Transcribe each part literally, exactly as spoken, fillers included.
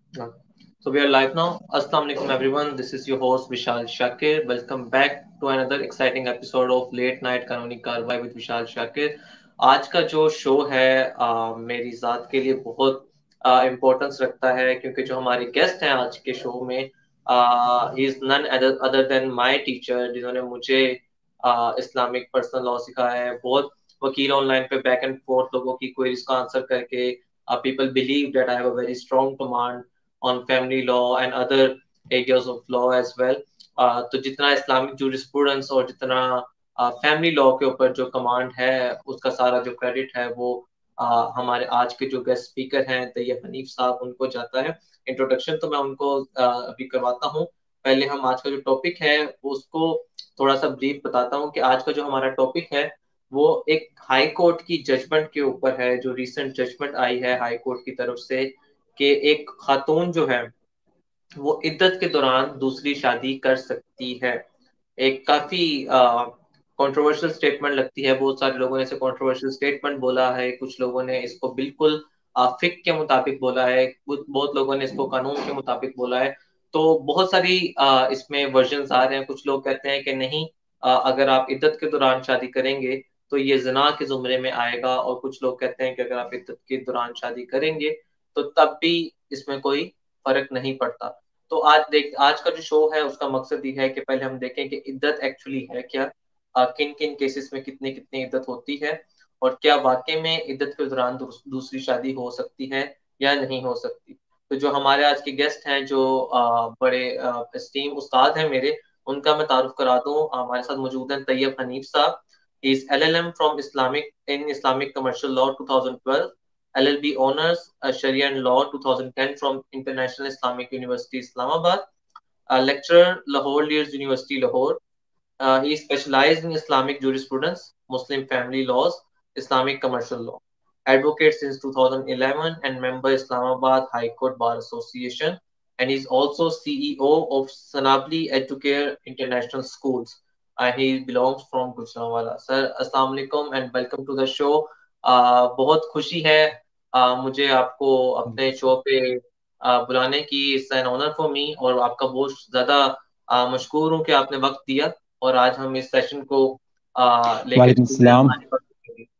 Yeah. So we are live now. Assalamu alaikum everyone. This is your host Vishal Shakir. Welcome back to another exciting episode of Late Night कानूनी कार्रवाई with Vishal Shakir. आज का जो show है आ, मेरी ज़ात के लिए बहुत इम्पोर्टेंस रखता है क्योंकि जो हमारे गेस्ट हैं आज के शो में he is none other than my teacher जिन्होंने मुझे इस्लामिक पर्सनल लॉ सिखाया है. बहुत वकील ऑनलाइन पे बैक एंड फोर्थ लोगों की क्वेरीज का आंसर करके people believe that I have a very strong command on family law and other areas of law as well. Uh, तो जितना इस्लामिक जूरिस्प्रूडेंस और जितना फैमिली uh, लॉ के ऊपर जो कमांड है उसका सारा जो क्रेडिट है वो uh, हमारे आज के जो गेस्ट स्पीकर हैं तैयब हनीफ साहब उनको जाता है. इंट्रोडक्शन तो मैं उनको uh, अभी करवाता हूँ. पहले हम आज का जो टॉपिक है उसको थोड़ा सा ब्रीफ बताता हूँ कि आज का जो हमारा टॉपिक है वो एक हाई कोर्ट की जजमेंट के ऊपर है. जो रिसेंट जजमेंट आई है हाई कोर्ट की तरफ से कि एक खातून जो है वो इद्दत के दौरान दूसरी शादी कर सकती है. एक काफी कंट्रोवर्शियल स्टेटमेंट लगती है. बहुत सारे लोगों ने इसे कंट्रोवर्शियल स्टेटमेंट बोला है, कुछ लोगों ने इसको बिल्कुल फिक के मुताबिक बोला है, बहुत लोगों ने इसको कानून के मुताबिक बोला है. तो बहुत सारी आ, इसमें वर्जन्स आ रहे हैं. कुछ लोग कहते हैं कि नहीं, आ, अगर आप इद्दत के दौरान शादी करेंगे तो ये ज़िना के जुमरे में आएगा, और कुछ लोग कहते हैं कि अगर आप इद्दत के दौरान शादी करेंगे तो तब भी इसमें कोई फर्क नहीं पड़ता. तो आज देख आज का जो शो है उसका मकसद ये है कि पहले हम देखें कि इद्दत एक्चुअली है क्या, किन किन केसेस में कितनी कितनी इद्दत होती है, और क्या वाकई में इद्दत के दौरान दूसरी शादी हो सकती है या नहीं हो सकती. तो जो हमारे आज के गेस्ट हैं जो आ, बड़े एस्टीम उस्ताद हैं मेरे, उनका मैं तारुफ करा दूं. हमारे साथ मौजूद हैं तैयब हनीफ साहब. Is L L M from Islamic in Islamic commercial law two thousand twelve, L L B honors, uh, Sharia and Law twenty ten from International Islamic University Islamabad, a lecturer Lahore Lears University Lahore. Uh, he specialized in Islamic jurisprudence, Muslim family laws, Islamic commercial law. Advocate since two thousand eleven and member Islamabad High Court Bar Association, and he's also C E O of Sanabli Educare International Schools. Uh, he belongs from Gujranwala. Sir, Assalamu alaikum and welcome to the show. uh, बहुत खुशी है uh, मुझे आपको अपने show पे uh, बुलाने की. It's an honour for me, और आपका बहुत ज्यादा uh, मशकूर हूँ कि आपने वक्त दिया और आज हम इस सेशन को uh, लेके वालेकुम चल रहे हैं सलाम. हमारी बात के लिए.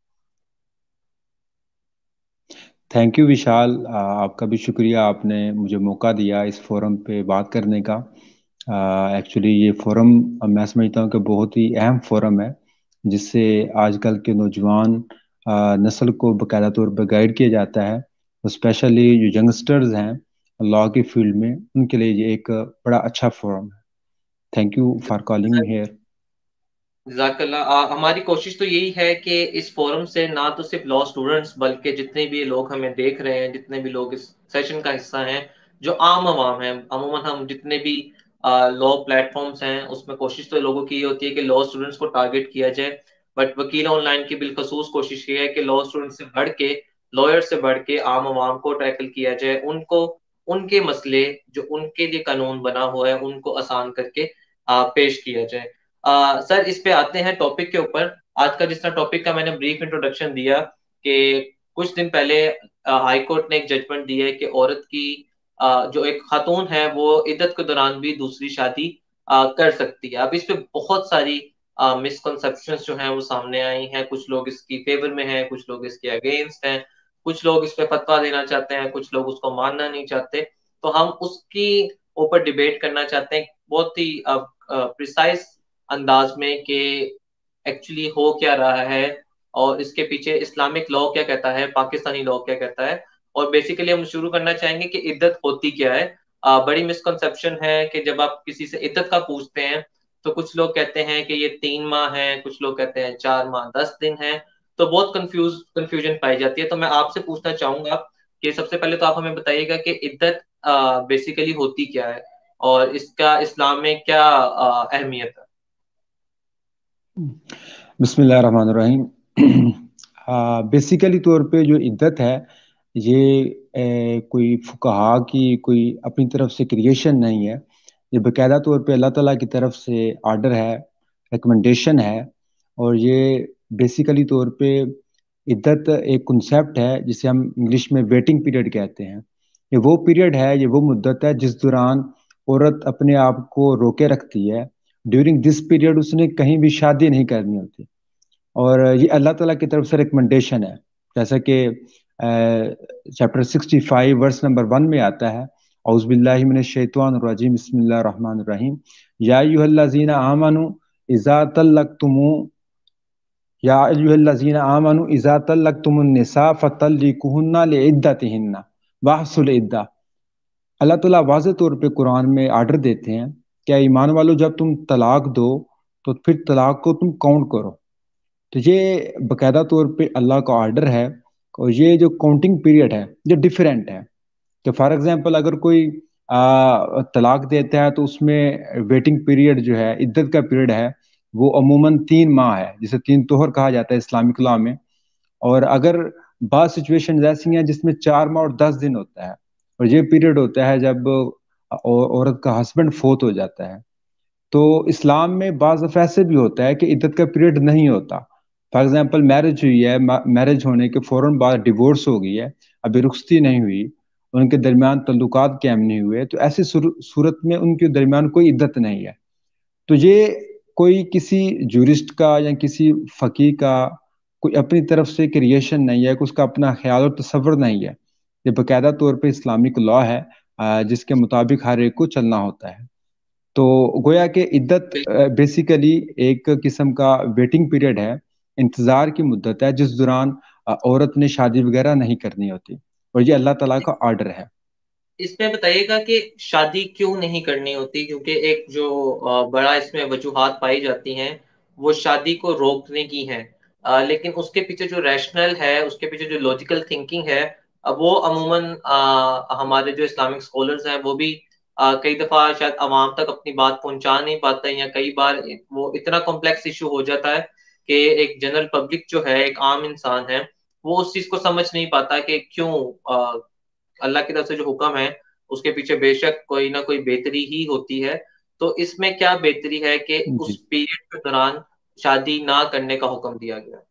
थैंक यू विशाल, आ, आपका भी शुक्रिया, आपने मुझे मौका दिया इस फोरम पे बात करने का. एक्चुअली ये फोरम मैं समझता हूँ कि बहुत ही अहम फोरम है जिससे आजकल के नौजवान आ, नस्ल को बाकायदा तौर पर गाइड किया जाता है. स्पेशली जो यंगस्टर्स हैं लॉ की फील्ड में, उनके लिए ये एक बड़ा अच्छा फोरम है. Thank you for calling me here. जज़ाकल्लाह. आ, हमारी कोशिश तो यही है कि इस फोरम से ना तो सिर्फ लॉ स्टूडेंट्स बल्कि जितने भी लोग हमें देख रहे हैं, जितने भी लोग इस सेशन का हिस्सा हैं, जो आम आवाम हैं, अमूमन हम जितने भी लॉ प्लेटफॉर्म्स हैं उसमें कोशिश तो लोगों की ये होती है कि लॉ स्टूडेंट्स को टारगेट किया जाए. बट वकील ऑनलाइन की बिलखसूस कोशिश ये है कि लॉ स्टूडेंट से बढ़ के, लॉयर से बढ़ के आम आवाम को टैकल किया जाए. उनको उनके मसले जो उनके लिए कानून बना हुआ है उनको आसान करके आ, पेश किया जाए. आ, सर, इस पे आते हैं टॉपिक के ऊपर. आज का जिस तरह टॉपिक का मैंने ब्रीफ इंट्रोडक्शन दिया कि कुछ दिन पहले हाई कोर्ट ने एक जजमेंट दी है कि औरत की आ, जो एक खातून है वो इद्दत के दौरान भी दूसरी शादी आ, कर सकती है. अब इस पे बहुत सारी मिसकंसेप्शंस जो हैं वो सामने आई हैं. कुछ लोग इसकी फेवर में हैं, कुछ लोग इसके अगेंस्ट हैं, कुछ लोग इस पे फतवा देना चाहते हैं, कुछ लोग उसको मानना नहीं चाहते. तो हम उसकी ऊपर डिबेट करना चाहते हैं बहुत ही प्रिसाइज अंदाज में कि एक्चुअली हो क्या रहा है और इसके पीछे इस्लामिक लॉ क्या कहता है, पाकिस्तानी लॉ क्या कहता है. और बेसिकली हम शुरू करना चाहेंगे कि इद्दत होती क्या है. आ, बड़ी मिसकंसेप्शन है कि जब आप किसी से इद्दत का पूछते हैं तो कुछ लोग कहते हैं कि ये तीन माह है, कुछ लोग कहते हैं चार माह दस दिन है. तो बहुत कंफ्यूज कंफ्यूजन पाई जाती है. तो मैं आपसे पूछना चाहूंगा कि सबसे पहले तो आप हमें बताइएगा कि इद्दत बेसिकली होती क्या है और इसका इस्लाम में क्या आ, अहमियत है. बिस्मिल्लाहिर्रहमानिर्रहीम. बेसिकली तौर पे जो इद्दत है ये ए, कोई फुकहा की कोई अपनी तरफ से क्रिएशन नहीं है. ये बाकायदा तौर पे अल्लाह ताला की तरफ से आर्डर है, रिकमेंडेशन है. और ये बेसिकली तौर पे इद्दत एक कॉन्सेप्ट है जिसे हम इंग्लिश में वेटिंग पीरियड कहते हैं. یہ وہ پیریڈ ہے، یہ وہ مدت ہے جس دوران عورت اپنے آپ کو روکے رکھتی ہے. ڈیورنگ دس پیریڈ اس نے کہیں بھی شادی نہیں کرنی ہوتی. اور یہ اللہ تعالیٰ کی طرف سے ریکمنڈیشن ہے، جیسا کہ chapter sixty five verse number one میں آتا ہے، اعوذ باللہ من الشیطان الرجیم بسم اللہ الرحمن الرحیم، یا ایھا الذین آمنوا اذا طلقتم یا ایھا الذین آمنوا اذا طلقتم النساء فطلقوهن لعدتهن واحصوا العدہ. اللہ تعالیٰ واضح طور پہ قرآن میں آرڈر دیتے ہیں کہ ایمان والو جب تم طلاق دو تو پھر طلاق کو تم کاؤنٹ کرو. تو یہ باقاعدہ طور پہ اللہ کا آرڈر ہے، اور یہ جو کاؤنٹنگ پیریڈ ہے یہ ڈیفرینٹ ہے. کہ فار ایگزامپل اگر کوئی آ, طلاق دیتا ہے تو اس میں ویٹنگ پیریڈ جو ہے، عدت کا پیریڈ ہے، وہ عموماً تین ماہ ہے، جسے تین طہر کہا جاتا ہے اسلامک لاء میں. اور اگر بعض سچویشن ایسی ہیں جس میں چار ماہ اور دس دن ہوتا ہے، اور یہ پیریڈ ہوتا ہے جب عورت کا ہسبینڈ فوت ہو جاتا ہے. تو اسلام میں بعض دفعہ ایسے بھی ہوتا ہے کہ عدت کا پیریڈ نہیں ہوتا. فار ایگزامپل میرج ہوئی ہے، میرج ہونے کے فوراً بعد ڈیورس ہو گئی ہے، ابھی رخصتی نہیں ہوئی، ان کے درمیان تعلقات قائم نہیں ہوئے، تو ایسی صورت میں ان کے درمیان کوئی عدت نہیں ہے. تو یہ کوئی کسی جورسٹ کا یا کسی فقیہ کا کوئی اپنی طرف سے کریشن نہیں ہے، اس کا اپنا خیال اور تصور نہیں ہے. یہ باقاعدہ طور پہ اسلامک لاء ہے جس کے مطابق ہر ایک کو چلنا ہوتا ہے. تو گویا کہ عدت بیسیکلی ایک قسم کا ویٹنگ پیریڈ ہے، انتظار کی مدت ہے جس دوران عورت نے شادی وغیرہ نہیں کرنی ہوتی، اور یہ اللہ تعالیٰ کا آرڈر ہے. اس میں بتائیے گا کہ شادی کیوں نہیں کرنی ہوتی، کیونکہ ایک جو بڑا اس میں وجوہات پائی جاتی ہیں وہ شادی کو روکنے کی ہیں، لیکن اس کے پیچھے جو ریشنل ہے، اس کے پیچھے جو لاجیکل تھنکنگ ہے، وہ عموماً ہمارے جو اسلامک اسکالرز ہیں وہ بھی کئی دفعہ شاید عوام تک اپنی بات پہنچا نہیں پاتے ہیں، یا کئی بار وہ اتنا کمپلیکس ایشو ہو جاتا ہے کہ ایک جنرل پبلک جو ہے، ایک عام انسان ہے، وہ اس چیز کو سمجھ نہیں پاتا کہ کیوں اللہ کی طرف سے جو حکم ہے اس کے پیچھے بے شک کوئی نہ کوئی بہتری ہی ہوتی ہے. تو اس میں کیا بہتری ہے کہ اس جی پیریڈ کے دوران شادی نہ کرنے کا حکم دیا گیا؟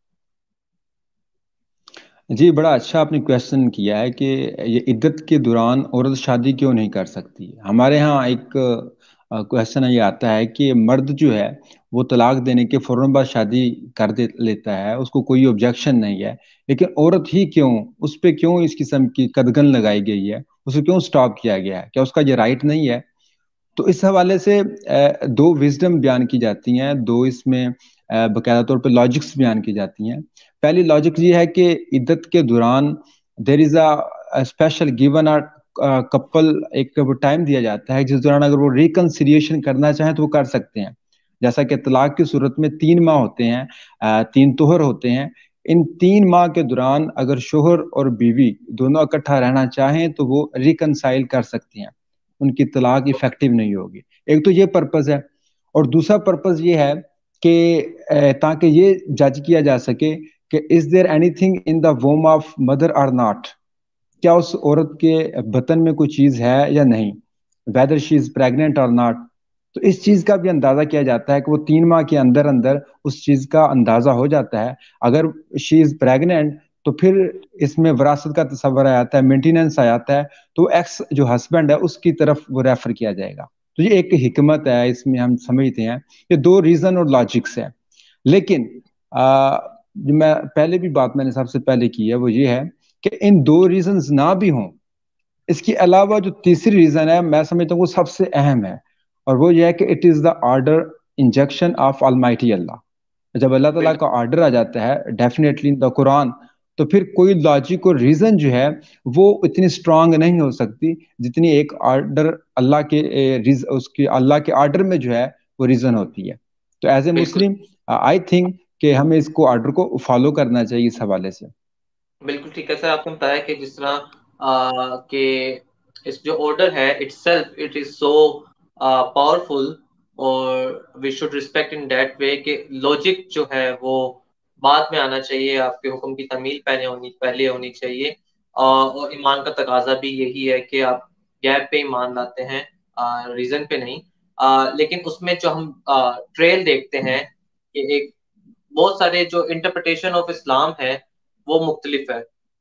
جی بڑا اچھا آپ نے کویشچن کیا ہے کہ یہ عدت کے دوران عورت شادی کیوں نہیں کر سکتی. ہمارے ہاں ایک کویشچن یہ آتا ہے کہ مرد جو ہے وہ طلاق دینے کے فوراً بعد شادی کر دے لیتا ہے، اس کو کوئی آبجیکشن نہیں ہے، لیکن عورت ہی کیوں، اس پہ کیوں اس قسم کی قدغن لگائی گئی ہے، اسے کیوں سٹاپ کیا گیا ہے، کیا اس کا یہ رائٹ نہیں ہے؟ تو اس حوالے سے دو وزڈم بیان کی جاتی ہیں، دو اس میں باقاعدہ طور پہ لاجکس بیان کی جاتی ہیں. پہلی لاجک یہ ہے کہ عدت کے دوران there is a special given couple, ایک ٹائم دیا جاتا ہے جس دوران اگر وہ ریکنسیلیشن کرنا چاہیں تو وہ کر سکتے ہیں. جیسا کہ طلاق کی صورت میں تین ماہ ہوتے ہیں، تین طہر ہوتے ہیں. ان تین ماہ کے دوران اگر شوہر اور بیوی دونوں اکٹھا رہنا چاہیں تو وہ ریکنسائل کر سکتے ہیں، ان کی طلاق افیکٹو نہیں ہوگی. ایک تو یہ پرپز ہے، اور دوسرا پرپز یہ ہے کہ تاکہ یہ جج کیا جا سکے کہ is there anything in the womb of mother or not, کیا اس عورت کے بطن میں کوئی چیز ہے یا نہیں، whether she is pregnant or not. تو اس چیز کا بھی اندازہ کیا جاتا ہے کہ وہ تین ماہ کے اندر اندر اس چیز کا اندازہ ہو جاتا ہے. اگر شی از پریگننٹ تو پھر اس میں وراثت کا تصور آ جاتا ہے، مینٹیننس آ جاتا ہے، تو ایکس جو ہسبینڈ ہے اس کی طرف وہ ریفر کیا جائے گا. تو یہ ایک حکمت ہے، اس میں ہم سمجھتے ہیں یہ دو ریزن اور لاجکس ہیں. لیکن جو میں پہلے بھی بات میں نے سب سے پہلے کی ہے وہ یہ ہے کہ ان دو ریزنز نہ بھی ہوں، اس کے علاوہ جو تیسری ریزن ہے میں سمجھتا ہوں وہ سب سے اہم ہے، اور وہ یہ ہے کہ it is the order injection of almighty Allah. جب اللہ تعالیٰ کا آرڈر آ جاتا ہے ڈیفینیٹلی ان دا قرآن، تو پھر کوئی لاجک اور ریزن جو ہے وہ اتنی اسٹرانگ نہیں ہو سکتی جتنی ایک آرڈر اللہ کے اس کے اللہ کے آرڈر میں جو ہے وہ ریزن ہوتی ہے. تو as a Muslim I think کہ ہمیں اس کو آرڈر کو فالو کرنا چاہیے اس حوالے سے. بالکل ٹھیک ہے سر، آپ نے بتایا کہ جس طرح کہ اس جو آرڈر ہے it self it is so powerful, اور we should respect in that way کہ لاجک جو ہے وہ بعد میں آنا چاہیے، آپ کے حکم کی تعمیل پہلے ہونی پہلے ہونی چاہیے، اور ایمان کا تقاضا بھی یہی ہے کہ آپ گیپ پہ ایمان لاتے ہیں، ریزن پہ نہیں. لیکن اس میں جو ہم ٹریل دیکھتے ہیں کہ ایک بہت سارے جو انٹرپریٹیشن آف اسلام ہے وہ مختلف ہے.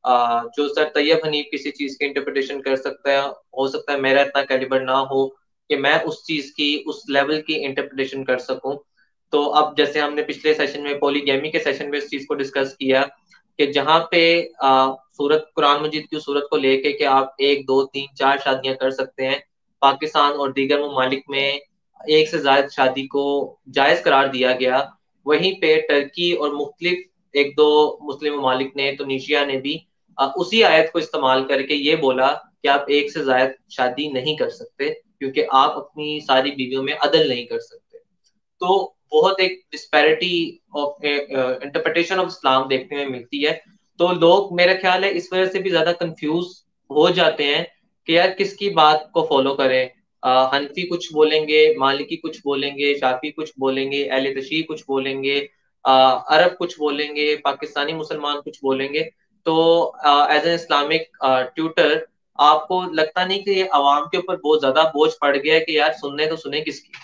جو سر طیب حنیف کسی چیز کی انٹرپریٹیشن کر سکتا ہے، ہو سکتا ہے میرا اتنا کیلیبر نہ ہو کہ میں اس چیز کی اس لیول کی انٹرپریٹیشن کر سکوں. تو اب جیسے ہم نے پچھلے سیشن میں پولی گیمی کے سیشن میں اس چیز کو ڈسکس کیا کہ جہاں پہ سورت قرآن مجید کی صورت کو لے کے کہ آپ ایک دو تین چار شادیاں کر سکتے ہیں، پاکستان اور دیگر ممالک میں ایک سے زائد شادی کو جائز قرار دیا گیا. وہیں پہ ٹرکی اور مختلف ایک دو مسلم ممالک نے، تونیشیا نے بھی اسی آیت کو استعمال کر کے یہ بولا کہ آپ ایک سے زائد شادی نہیں کر سکتے کیونکہ آپ اپنی ساری بیویوں میں عدل نہیں کر سکتے. تو بہت ایک disparity of interpretation of Islam دیکھنے میں ملتی ہے. تو لوگ میرا خیال ہے اس وجہ سے بھی زیادہ کنفیوز ہو جاتے ہیں کہ یار کس کی بات کو فالو کریں. حنفی کچھ بولیں گے، مالکی کچھ بولیں گے، شافی کچھ بولیں گے، اہل تشیع کچھ بولیں گے، عرب کچھ بولیں گے، پاکستانی مسلمان کچھ بولیں گے. تو ایز این اسلامک ٹیوٹر آپ کو لگتا نہیں کہ یہ عوام کے اوپر بہت زیادہ بوجھ پڑ گیا ہے کہ یار سننے تو سنیں کس کی؟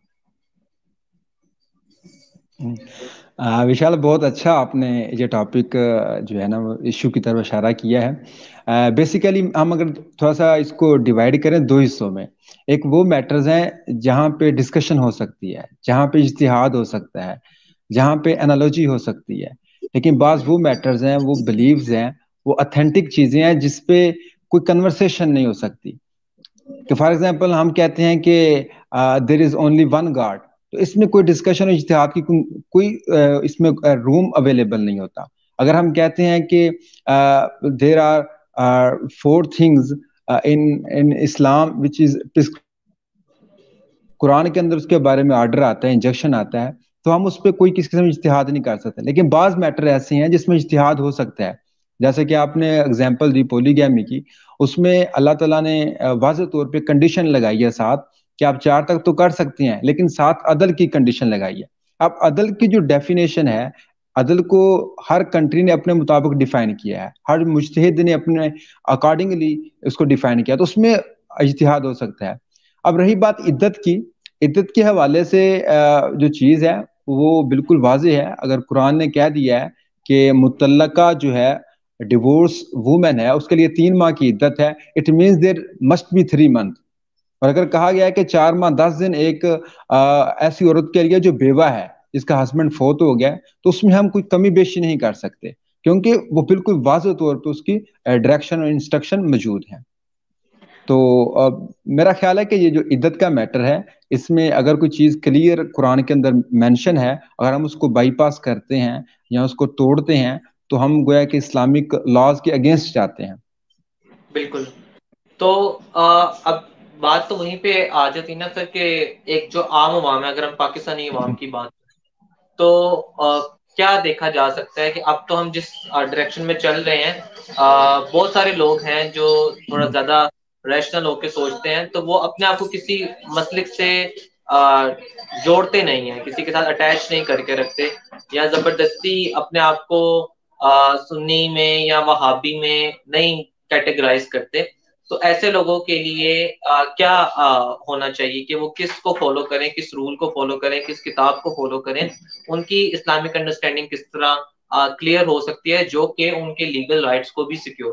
وشال بہت اچھا آپ نے یہ ٹاپک جو ہے نا وہ ایشو کی طرف اشارہ کیا ہے. بیسیکلی ہم اگر تھوڑا سا اس کو ڈیوائڈ کریں دو حصوں میں، ایک وہ میٹرز ہیں جہاں پہ ڈسکشن ہو سکتی ہے، جہاں پہ اجتہاد ہو سکتا ہے، جہاں پہ انالوجی ہو سکتی ہے. لیکن بعض وہ میٹرز ہیں، وہ بلیوز ہیں، وہ اتھینٹک چیزیں ہیں جس پہ کوئی کنورسیشن نہیں ہو سکتی. کہ فار ایگزامپل ہم کہتے ہیں کہ there is only one God, تو اس میں کوئی ڈسکشن اجتہاد کی کوئی اس میں روم اویلیبل نہیں ہوتا. اگر ہم کہتے ہیں کہ there are four things in Islam which is, قرآن کے اندر اس کے بارے میں آرڈر آتا ہے، انجیکشن آتا ہے، تو ہم اس پہ کوئی کسی قسم اجتہاد نہیں کر سکتے. لیکن بعض میٹر ایسے ہیں جس میں اجتہاد ہو سکتا ہے، جیسے کہ آپ نے اگزامپل دی پولی گیمی کی، اس میں اللہ تعالیٰ نے واضح طور پہ کنڈیشن لگائی ہے ساتھ کہ آپ چار تک تو کر سکتے ہیں، لیکن ساتھ عدل کی کنڈیشن لگائی ہے. اب عدل کی جو ڈیفینیشن ہے، عدل کو ہر کنٹری نے اپنے مطابق ڈیفائن کیا ہے، ہر مجتہد نے اپنے اکارڈنگلی اس کو ڈیفائن کیا، تو اس میں اجتہاد ہو سکتا ہے. اب رہی بات عدت کی، عدت کے حوالے سے جو چیز ہے وہ بالکل واضح ہے. اگر قرآن نے کہہ دیا ہے کہ مطلقہ جو ہے ڈیورس وومن ہے، اس کے لیے تین ماہ کی عدت ہے، it means there must be three month. اور اگر کہا گیا ہے کہ چار ماہ دس دن ایک ایسی عورت کے لیے جو بیوہ ہے، جس کا ہسبینڈ فوت ہو گیا، تو اس میں ہم کوئی کمی بیشی نہیں کر سکتے کیونکہ وہ بالکل واضح طور پہ اس کی ڈائریکشن اور انسٹرکشن موجود ہے. تو میرا خیال ہے کہ یہ جو عدت کا میٹر ہے، اس میں اگر کوئی چیز کلیئر قرآن کے اندر مینشن ہے، اگر ہم اس کو بائی پاس کرتے ہیں یا اس کو توڑتے ہیں تو ہم گویا کہ اسلامک لاز کے اگینسٹ جاتے ہیں. بالکل. تو اب بات تو وہیں پہ آ جاتی نا سر کہ ایک جو عام عوام ہے، اگر ہم پاکستانی عوام کی بات تو کیا دیکھا جا سکتا ہے کہ اب تو ہم جس ڈائریکشن میں چل رہے ہیں، بہت سارے لوگ ہیں جو تھوڑا زیادہ ریشنل ہو کے سوچتے ہیں، تو وہ اپنے آپ کو کسی مسلک سے جوڑتے نہیں ہیں، کسی کے ساتھ اٹیچ نہیں کر کے رکھتے، یا زبردستی اپنے آپ کو سنی میں یا وہابی میں نہیں کیٹیگرائز کرتے. تو ایسے لوگوں کے لیے کیا ہونا چاہیے کہ وہ کس کو فالو کریں، کس رول کو فالو کریں، کس کتاب کو فالو کریں؟ ان کی اسلامک انڈرسٹینڈنگ کس طرح کلیئر ہو سکتی ہے جو کہ ان کے لیگل رائٹس کو بھی سیکیور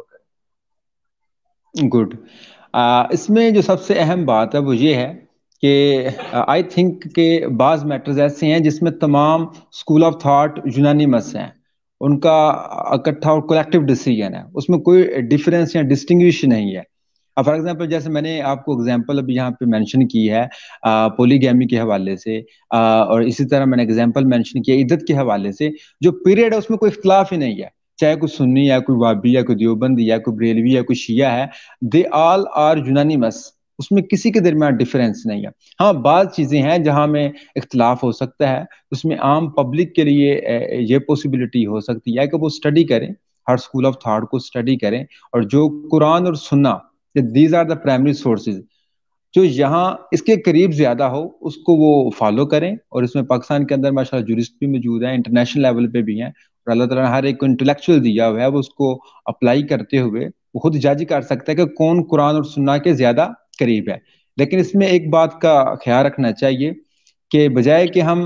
کرے؟ گڈ. اس میں جو سب سے اہم بات ہے وہ یہ ہے کہ آئی تھنک کہ بعض میٹرز ایسے ہیں جس میں تمام اسکول آف تھاٹ یونانیمس ہیں، ان کا اکٹھا اور کولیکٹیو ڈیسیجن ہے، اس میں کوئی ڈفرینس یا ڈسٹنگوش نہیں ہے. فار ایگزامپل جیسے میں نے آپ کو ایگزامپل ابھی یہاں پہ مینشن کی ہے پولی گیمی کے حوالے سے، اور اسی طرح میں نے ایگزامپل مینشن کیا عدت کے حوالے سے، جو پیریڈ ہے اس میں کوئی اختلاف ہی نہیں ہے، چاہے کوئی سنی یا کوئی وابی یا کوئی دیوبندی یا کوئی بریلوی یا کوئی شیعہ ہے، دے آل آر یونانیمس، اس میں کسی کے درمیان ڈفرینس نہیں ہے. ہاں بعض چیزیں ہیں جہاں میں اختلاف ہو سکتا ہے، اس میں عام پبلک کے لیے یہ پاسبلٹی ہو سکتی ہے کہ وہ اسٹڈی کریں، ہر اسکول آف تھاٹ کو اسٹڈی کریں، اور جو قرآن اور سنہ، these are the primary sources, جو یہاں اس کے قریب زیادہ ہو اس کو وہ فالو کریں. اور اس میں پاکستان کے اندر ماشاء اللہ جورسٹ بھی موجود ہیں، انٹرنیشنل لیول پہ بھی ہیں، اور اللہ تعالیٰ نے ہر ایک کو انٹلیکچوئل دیا ہوا ہے، وہ اس کو اپلائی کرتے ہوئے وہ خود جج کر سکتا ہے کہ کون قرآن اور سنہ کے زیادہ قریب ہے. لیکن اس میں ایک بات کا خیال رکھنا چاہیے کہ بجائے کہ ہم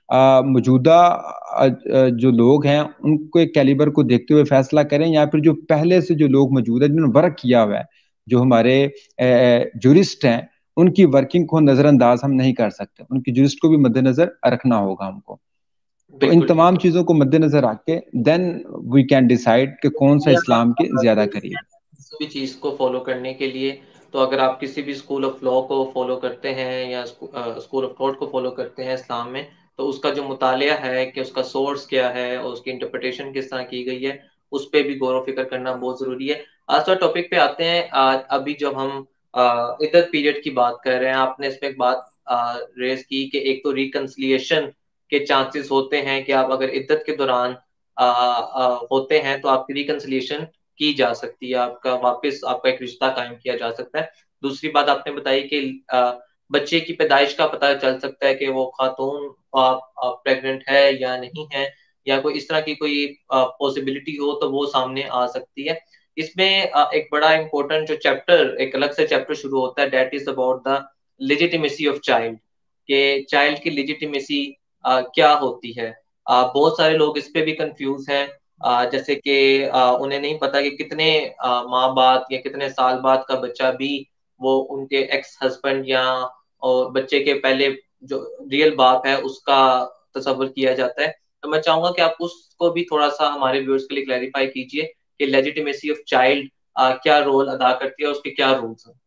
موجودہ جو لوگ ہیں ان کے کیلیبر کو دیکھتے ہوئے فیصلہ کریں، یا پھر جو پہلے سے جو لوگ موجود ہیں جنہوں نے ورک کیا ہوا ہے، جو ہمارے جورسٹ ہیں، ان کی ورکنگ کو نظر انداز ہم نہیں کر سکتے، ان کی جورسٹ کو بھی مد نظر رکھنا ہوگا ہم کو. تو ان تمام چیزوں کو مد نظر رکھ کے دین وی کین ڈیسائیڈ کہ کون سا اسلام کے زیادہ قریب. کسی بھی چیز کو فالو کرنے کے لیے تو اگر آپ کسی بھی اسکول آف لا کو فالو کرتے ہیں یا اسکول آف تھاٹ کو فالو کرتے ہیں اسلام میں، تو اس کا جو مطالعہ ہے کہ اس کا سورس کیا ہے اور اس کی انٹرپریٹیشن کس طرح کی گئی ہے، اس پہ بھی غور و فکر کرنا بہت ضروری ہے. آج کا ٹاپک پہ آتے ہیں. ابھی جب ہم عدت پیریڈ کی بات کر رہے ہیں، آپ نے اس میں ایک بات ریز کی کہ ایک تو ریکنسلیشن کے چانسز ہوتے ہیں کہ آپ اگر عدت کے دوران ہوتے ہیں تو آپ کی ریکنسلیشن کی جا سکتی ہے، آپ کا واپس آپ کا ایک رشتہ قائم کیا جا سکتا ہے. دوسری بات آپ نے بتائی کہ بچے کی پیدائش کا پتہ چل سکتا ہے کہ وہ خاتون پریگننٹ ہے یا نہیں ہے، یا کوئی اس طرح کی کوئی پاسبلٹی ہو تو وہ سامنے آ سکتی ہے. اس میں ایک بڑا امپورٹنٹ جو چیپٹر ایک الگ سے چیپٹر شروع ہوتا ہے، that is about the legitimacy of child, کہ چائلڈ کی لیجیٹیمیسی کیا ہوتی ہے. بہت سارے لوگ اس پہ بھی کنفیوز ہیں، جیسے کہ انہیں نہیں پتا کہ کتنے ماہ بعد یا کتنے سال بعد کا بچہ بھی وہ ان کے ایکس ہسبینڈ یا اور بچے کے پہلے جو ریئل باپ ہے اس کا تصور کیا جاتا ہے. تو میں چاہوں گا کہ آپ اس کو بھی تھوڑا سا ہمارے ویورز کے لیے کلیریفائی کیجئے کہ لیجیٹیمیسی آف چائلڈ کیا رول ادا کرتی ہے، اس کے کیا رولز ہیں.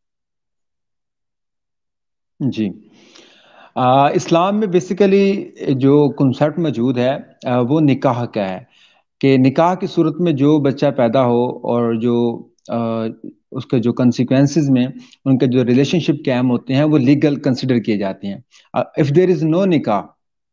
جی، آ, اسلام میں بیسیکلی جو کنسیپٹ موجود ہے آ, وہ نکاح کا ہے، کہ نکاح کی صورت میں جو بچہ پیدا ہو اور جو آ, اس کے جو کنسیکوینسز میں ان کے جو ریلیشن شپ قائم ہوتے ہیں وہ لیگل کنسیڈر کیے جاتے ہیں. اف دیر از نو نکاح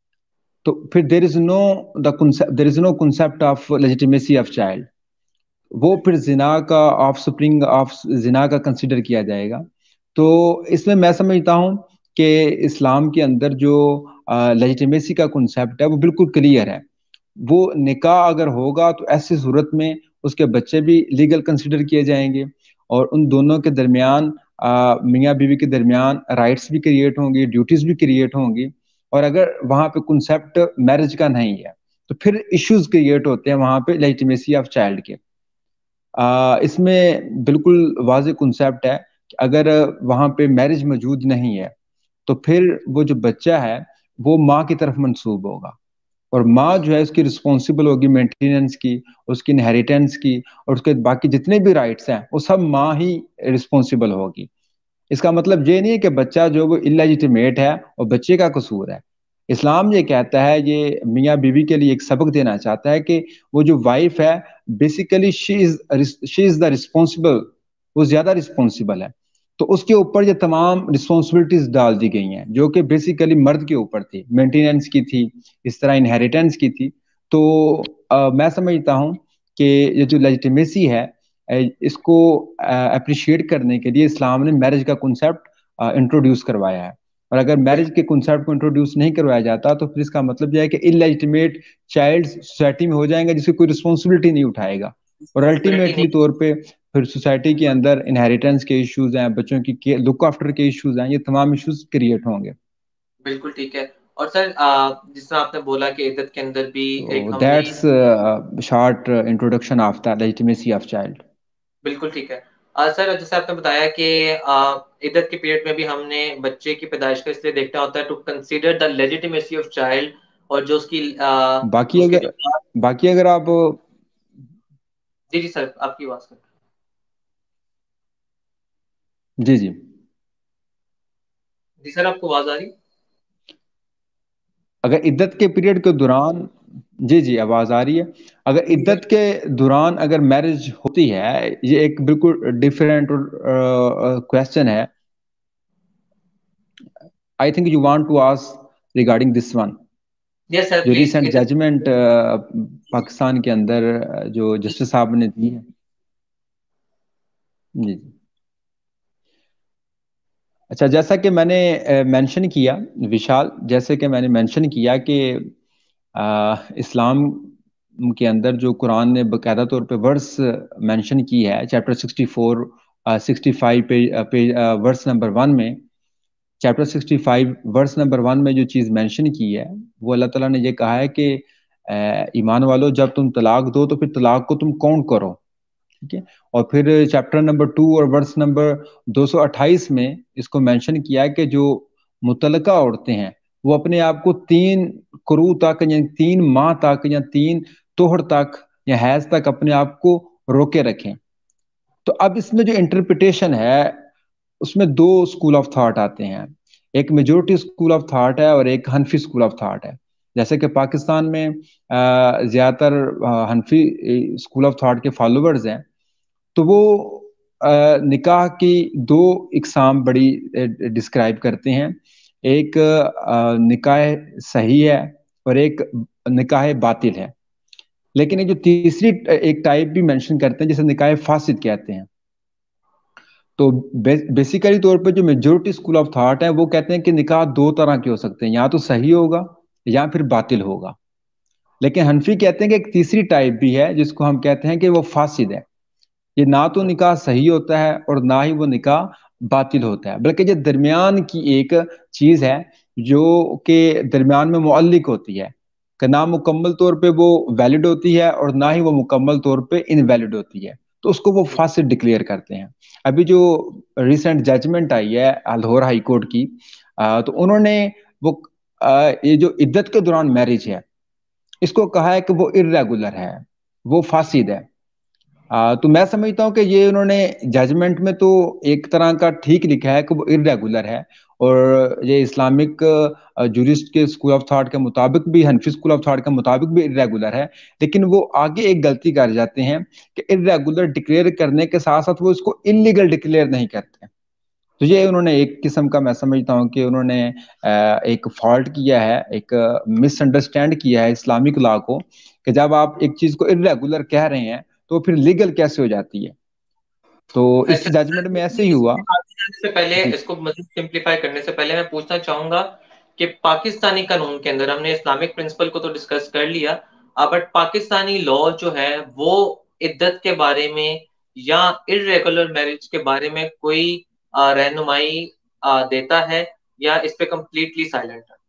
تو پھر there is no the there is no concept of legitimacy of child, وہ پھر زنا کا آف سپرنگ آف زنا کا کنسیڈر کیا جائے گا. تو اس میں میں سمجھتا ہوں کہ اسلام کے اندر جو لیجیٹیمیسی کا کنسیپٹ ہے وہ بالکل کلیئر ہے. وہ نکاح اگر ہوگا تو ایسی صورت میں اس کے بچے بھی لیگل کنسیڈر کیے جائیں گے، اور ان دونوں کے درمیان میاں بیوی کے درمیان رائٹس بھی کریٹ ہوں گی، ڈیوٹیز بھی کریٹ ہوں گی. اور اگر وہاں پہ کنسیپٹ میرج کا نہیں ہے تو پھر ایشوز کریٹ ہوتے ہیں وہاں پہ لیجیٹیمیسی آف چائلڈ کے. آ, اس میں بالکل واضح کنسیپٹ ہے کہ اگر وہاں پہ میرج موجود نہیں ہے تو پھر وہ جو بچہ ہے وہ ماں کی طرف منسوب ہوگا، اور ماں جو ہے اس کی رسپانسبل ہوگی مینٹیننس کی، اس کی انہیریٹنس کی، اور اس کے باقی جتنے بھی رائٹس ہیں وہ سب ماں ہی رسپانسبل ہوگی. اس کا مطلب یہ نہیں ہے کہ بچہ جو وہ اللیجیٹیمیٹ ہے اور بچے کا قصور ہے. اسلام یہ کہتا ہے، یہ میاں بیوی کے لیے ایک سبق دینا چاہتا ہے کہ وہ جو وائف ہے بیسیکلی شی از شی از دا رسپانسبل، وہ زیادہ رسپانسبل ہے. تو اس کے اوپر یہ تمام رسپانسبلٹیز ڈال دی گئی ہیں جو کہ بیسیکلی مرد کے اوپر تھی، مینٹیننس کی تھی، اس طرح انہیریٹنس کی تھی. تو آ, میں سمجھتا ہوں کہ یہ جو لیجیٹیمیسی ہے اس کو اپریشیٹ کرنے کے لیے اسلام نے میرج کا کنسیپٹ انٹروڈیوس کروایا ہے. اور اگر میرج کے کنسیپٹ کو انٹروڈیوس نہیں کروایا جاتا تو پھر اس کا مطلب یہ ہے کہ اللیجیٹیمیٹ چائلڈ سوسائٹی میں ہو جائیں گا جس کی کوئی رسپانسبلٹی نہیں اٹھائے گا، اور الٹیمیٹلی طور پہ پھر سوسائٹی کے اندر انہیریٹنس کے ایشوز ہیں، بچوں کی لک آفٹر کے ایشوز ہیں، یہ تمام ایشوز کریٹ ہوں گے. بالکل ٹھیک ہے. اور سر جس طرح آپ نے بولا کہ عدت کے اندر بھی ایک ہم نے that's short introduction of the legitimacy of child. بالکل ٹھیک ہے. سر جیسے آپ نے بتایا کہ عدت کے پیریڈ میں بھی ہم نے بچے کی پیدائش کا اس لیے دیکھنا ہوتا ہے to consider the legitimacy of child, اور جو اس کی باقی اس کے اگر جو باقی اگر آپ جی جی سر آپ کی بات کریں. جی جی جی سر آپ کو آواز آ رہی؟ اگر عدت کے پیریڈ کے دوران، جی جی آواز آ رہی ہے، اگر عدت کے دوران اگر میرج ہوتی ہے، یہ ایک بالکل ڈیفرنٹ کوشچن ہے. I think you want to ask regarding this one, yes sir جو پلیز. ریسنٹ ججمنٹ پاکستان کے اندر جو جسٹس صاحب نے دی ہے. جی جی اچھا، جیسا کہ میں نے مینشن کیا وشال، جیسے کہ میں نے مینشن کیا کہ اسلام کے اندر جو قرآن نے باقاعدہ طور پہ ورس مینشن کی ہے، chapter sixty four sixty five page verse number one میں، chapter sixty five verse number one میں جو چیز مینشن کی ہے وہ اللہ تعالیٰ نے یہ کہا ہے کہ ایمان والو جب تم طلاق دو تو پھر طلاق کو تم کاؤنٹ کرو، ٹھیک ہے. اور پھر چیپٹر نمبر ٹو اور ورس نمبر دو سو اٹھائیس میں اس کو مینشن کیا ہے کہ جو متعلقہ عورتیں ہیں وہ اپنے آپ کو تین قروء تک یا تین ماہ تک یا تین طہر تک یا حیض تک اپنے آپ کو روکے رکھیں. تو اب اس میں جو انٹرپریٹیشن ہے اس میں دو اسکول آف تھاٹ آتے ہیں، ایک میجورٹی اسکول آف تھاٹ ہے اور ایک حنفی اسکول آف تھاٹ ہے. جیسے کہ پاکستان میں زیادہ تر حنفی اسکول آف تھاٹ کے فالوورز ہیں، تو وہ نکاح کی دو اقسام بڑی ڈسکرائب کرتے ہیں، ایک نکاح صحیح ہے اور ایک نکاح باطل ہے. لیکن ایک جو تیسری ایک ٹائپ بھی مینشن کرتے ہیں جسے نکاح فاسد کہتے ہیں. تو بیسیکلی طور پہ جو میجورٹی اسکول آف تھاٹ ہے وہ کہتے ہیں کہ نکاح دو طرح کے ہو سکتے ہیں، یا تو صحیح ہوگا یا پھر باطل ہوگا. لیکن حنفی کہتے ہیں کہ ایک تیسری ٹائپ بھی ہے جس کو ہم کہتے ہیں کہ وہ فاسد ہے. یہ نہ تو نکاح صحیح ہوتا ہے اور نہ ہی وہ نکاح باطل ہوتا ہے، بلکہ یہ درمیان کی ایک چیز ہے جو کہ درمیان میں معلق ہوتی ہے، کہ نہ مکمل طور پہ وہ ویلڈ ہوتی ہے اور نہ ہی وہ مکمل طور پہ انویلڈ ہوتی ہے. تو اس کو وہ فاسد ڈکلیئر کرتے ہیں. ابھی جو ریسنٹ ججمنٹ آئی ہے لاہور ہائی کورٹ کی، تو انہوں نے وہ یہ جو عدت کے دوران میرج ہے اس کو کہا ہے کہ وہ ارریگولر ہے، وہ فاسد ہے. آ, تو میں سمجھتا ہوں کہ یہ انہوں نے ججمنٹ میں تو ایک طرح کا ٹھیک لکھا ہے کہ وہ ارریگولر ہے، اور یہ اسلامک جورسٹ کے اسکول آف تھاٹ کے مطابق بھی، حنفی اسکول آف تھاٹ کے مطابق بھی ارریگولر ہے. لیکن وہ آگے ایک غلطی کر جاتے ہیں کہ ارریگولر ڈکلیئر کرنے کے ساتھ ساتھ وہ اس کو انلیگل ڈکلیئر نہیں کرتے. تو یہ انہوں نے ایک قسم کا، میں سمجھتا ہوں کہ انہوں نے ایک فالٹ کیا ہے، ایک مس انڈرسٹینڈ کیا ہے اسلامک لا کو، کہ جب آپ ایک چیز کو ارریگولر کہہ رہے ہیں تو پھر لیگل کیسے ہو جاتی ہے. تو اس ججمنٹ میں ایسے ہی ہوا. سے پہلے جی اس کو مزید سمپلیفائی کرنے سے پہلے میں پوچھنا چاہوں گا کہ پاکستانی قانون کے اندر ہم نے اسلامک پرنسپل کو تو ڈسکس کر لیا، بٹ پاکستانی لا جو ہے وہ عدت کے بارے میں یا ارریگولر میرج کے بارے میں کوئی رہنمائی دیتا ہے یا اس پہ کمپلیٹلی سائلنٹ ہے؟